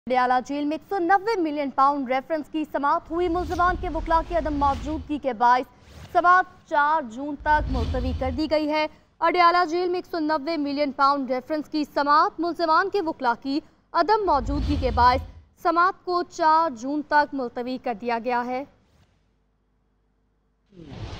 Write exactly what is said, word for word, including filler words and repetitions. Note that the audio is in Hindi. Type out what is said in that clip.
पटियाला जेल में एक सौ नब्बे मिलियन पाउंड रेफरेंस की समाअत हुई। मुलजमान के वकला की अदम मौजूदगी के बायस समाअत चार जून तक मुलतवी कर दी गई है। अडियाला जेल में एक सौ नब्बे मिलियन पाउंड रेफरेंस की समाअत मुलजमान के वकला की अदम मौजूदगी के बायस समाअत को चार जून तक मुलतवी कर दिया गया है।